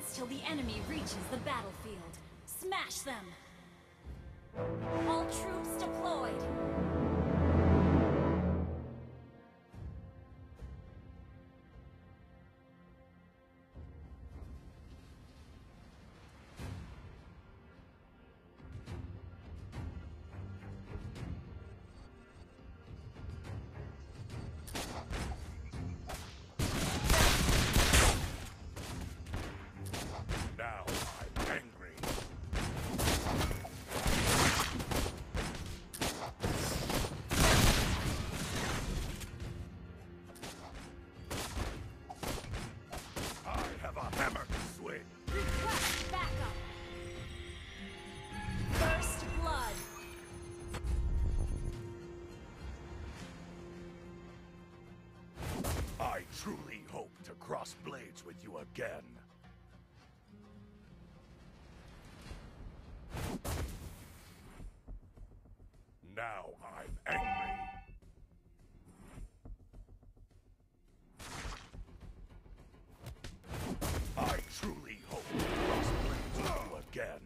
seconds till the enemy reaches the battlefield. Smash them! All troops deployed! Now I'm angry. I have a hammer to swing. Request backup! First blood! I truly hope to cross blades with you again. Now I'm angry. I truly hope to cross blades with you again.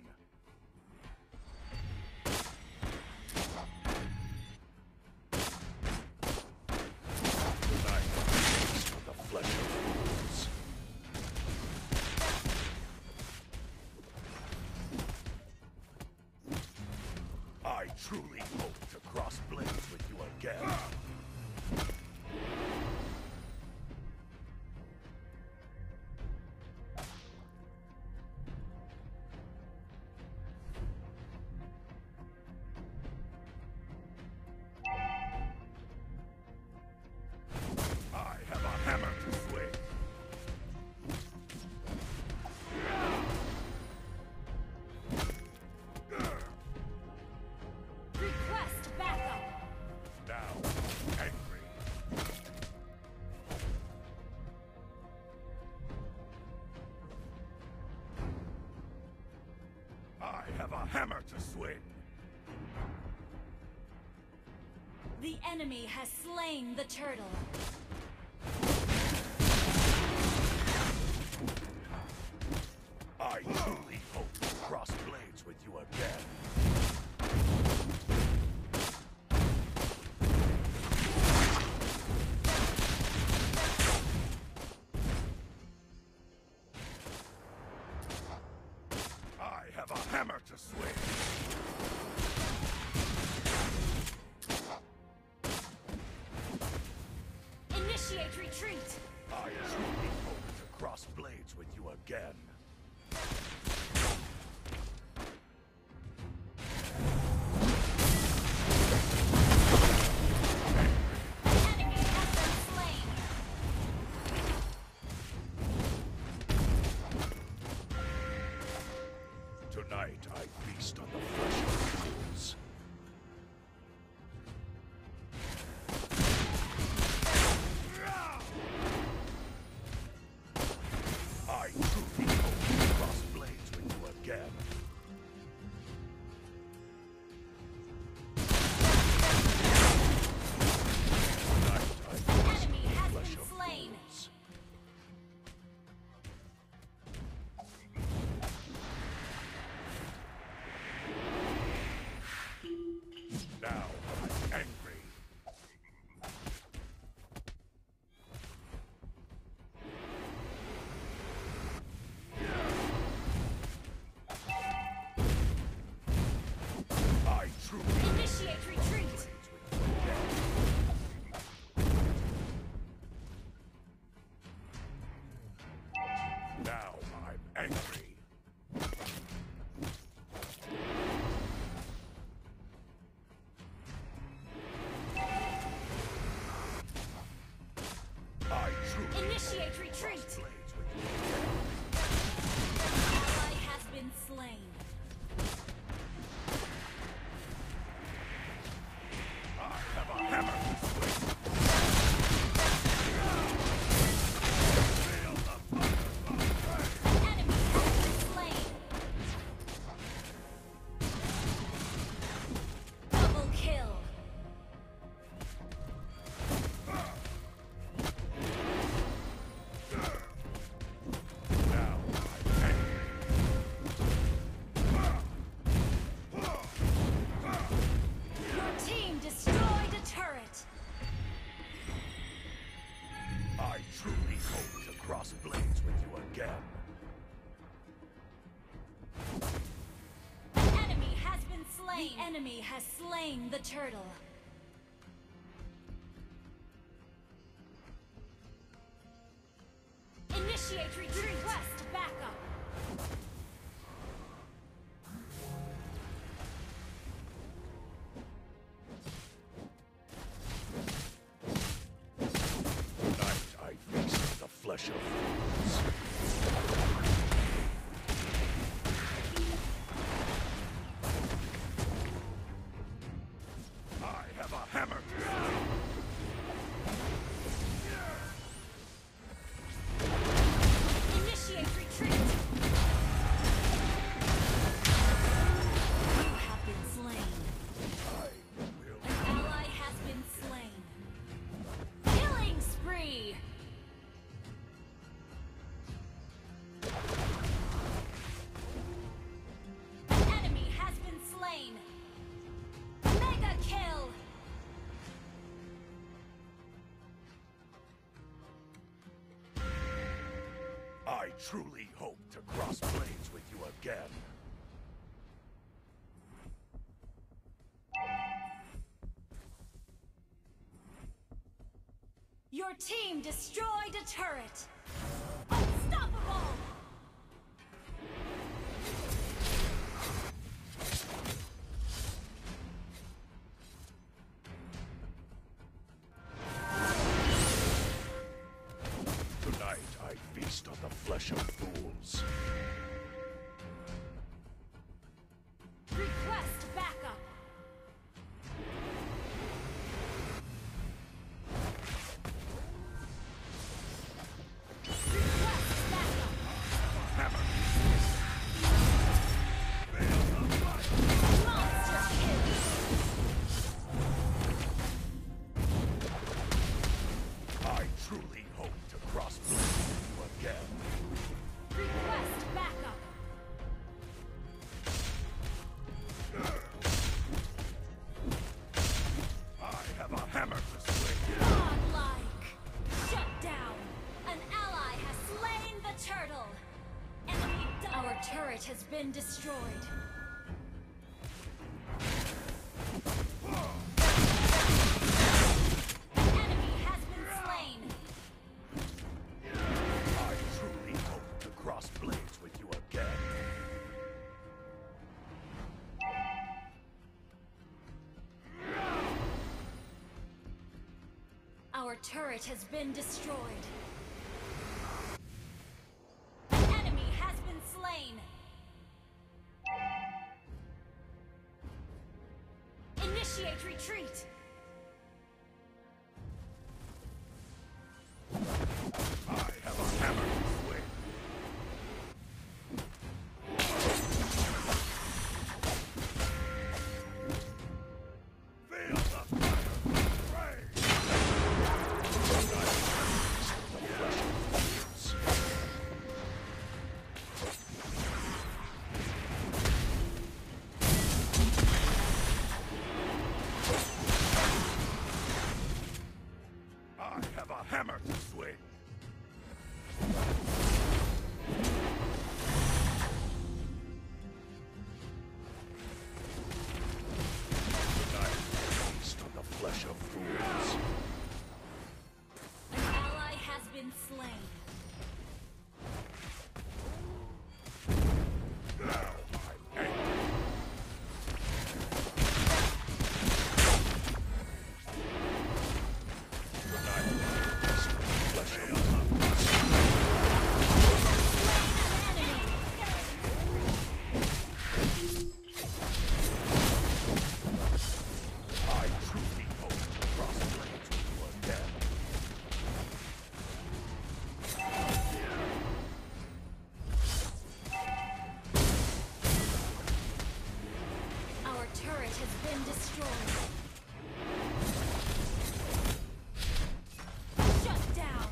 Tonight, taste of the flesh of fools. I truly hope to cross blades with you again. I have a hammer to swing. Request backup! Now, angry. I have a hammer to swing. The enemy has slain the turtle. I truly hope to cross blades with you again. I have a hammer to swing. Initiate retreat! I truly hope to cross blades with you again. Enemy has been slain! Tonight I feast on the flesh of fools. I truly hope to cross blades with you again. Tonight I feast Enemy on the has flesh been of slain. fools. slain. The enemy has slain the turtle. Initiate retreat. Request backup. Tonight I feast the flesh of fools. I have a hammer. Initiate retreat. You have been slain. I will. An ally has been slain. Killing spree. An enemy has been slain. Mega kill. I truly hope to cross blades with you again. Your team destroyed a turret. Unstoppable. Tonight I feast on the flesh of fools. Request backup. Request backup. Hammer. Monster kill. I truly hope to cross blades with you again. Request backup. I have a hammer to swing. Godlike. Shut down. An ally has slain the turtle. Enemy Our turret has been destroyed. An enemy has been slain. I truly hope to cross blades with you again. Our turret has been destroyed. An enemy has been slain. Initiate retreat. I have a hammer to swing. Feel the fire. Rage. I have a hammer to swing. Tonight, feast on the flesh of fools. An ally has been slain. Now I'm angry. Tonight, feast on the flesh of fools. I truly hope to cross blades with you again. Our turret has been destroyed. Shut down.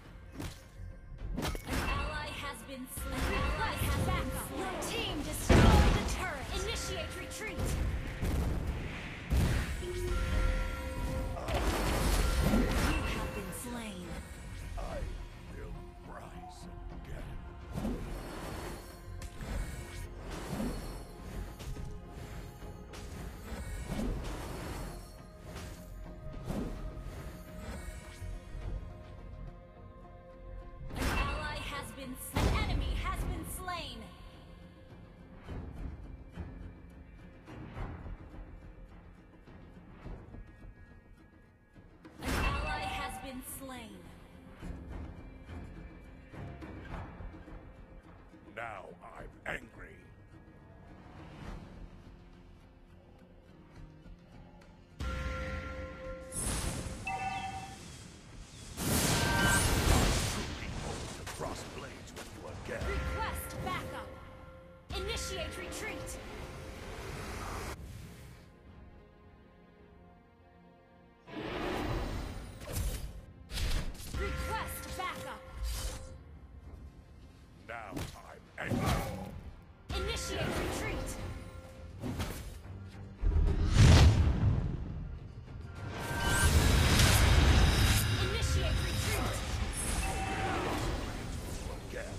An ally has been slain. Ally has backup. Your team destroyed the turret. Initiate retreat. You have been slain. I will rise again. An enemy has been slain. An ally has been slain. Now I'm angry. Truly hope to cross blades with you again. Request backup. Initiate retreat. Request backup. Now I'm angry. Initiate retreat. Initiate retreat. Again.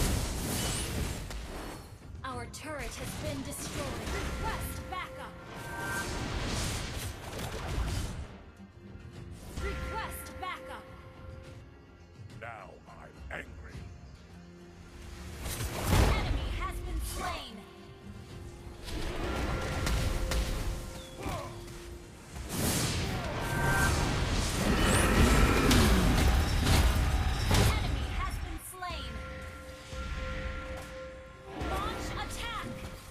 Our turret has been destroyed. Request backup. Request backup. Now I'm angry. An enemy has been slain. Enemy has been slain. Launch attack.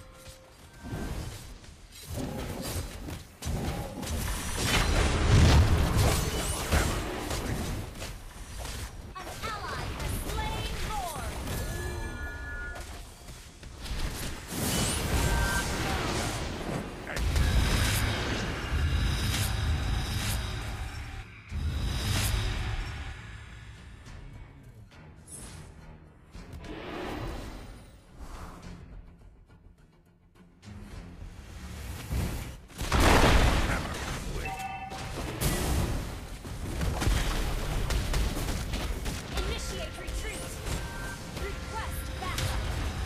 An ally has slain Lord. Initiate retreat. Request backup.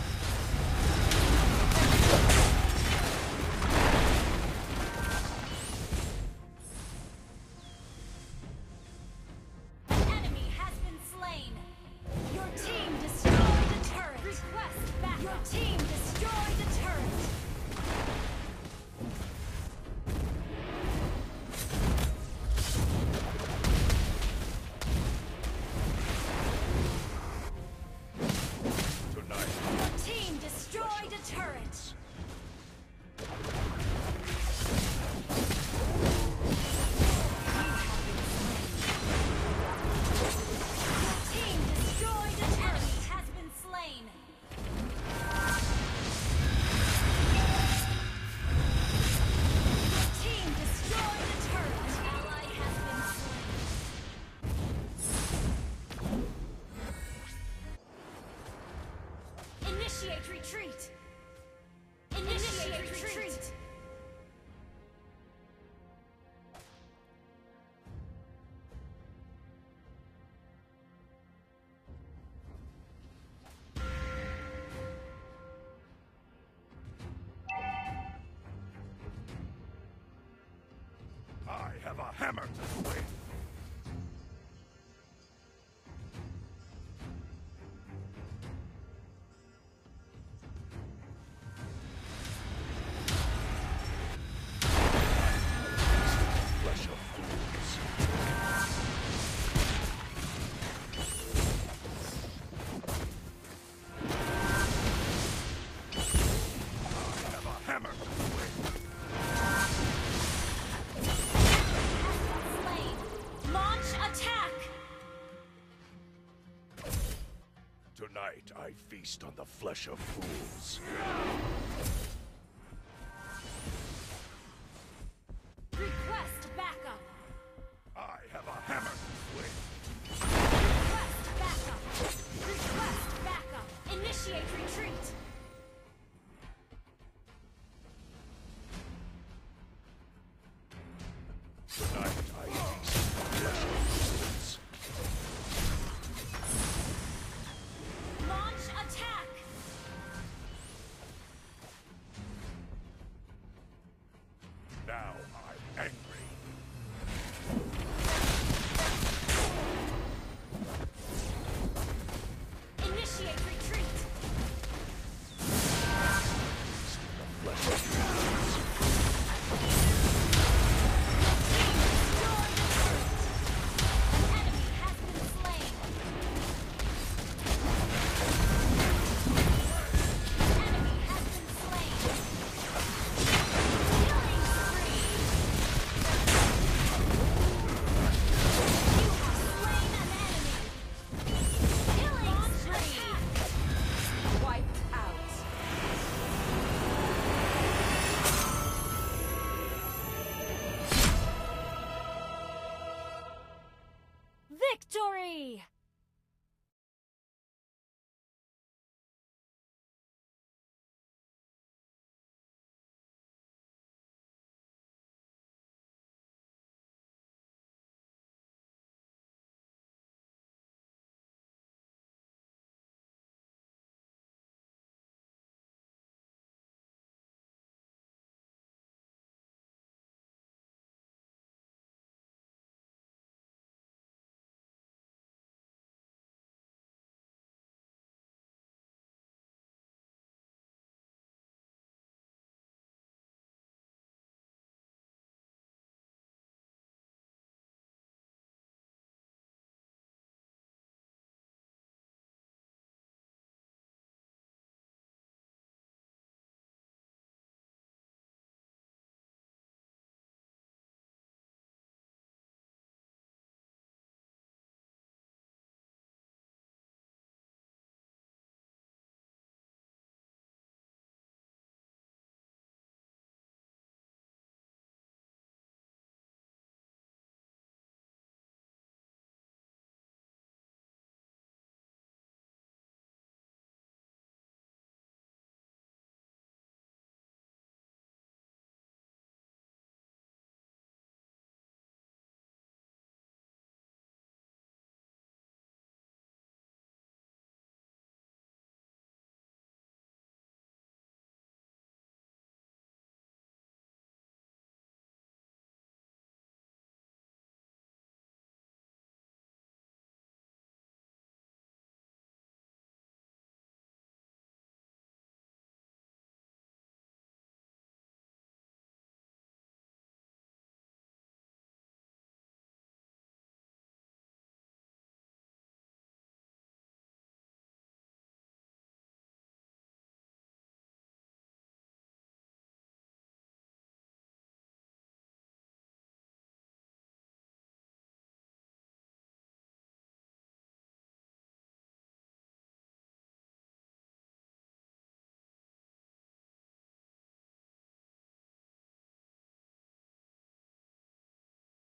Enemy has been slain. Your team destroyed a turret. Request backup. Your team destroyed a turret. Tonight, Your team destroyed a turret. Your team destroyed a turret. Has been slain. Your team destroyed a turret. An ally has been slain. Initiate retreat. Initiate retreat. I have a hammer to swing. Flesh of fools. I have a hammer to swing. Slain. Launch attack. Tonight I feast on the flesh of fools. Request backup. I have a hammer to swing. Request backup. Request backup. Initiate retreat. Tonight I feast on the flesh of fools. Launch attack. Now I'm angry.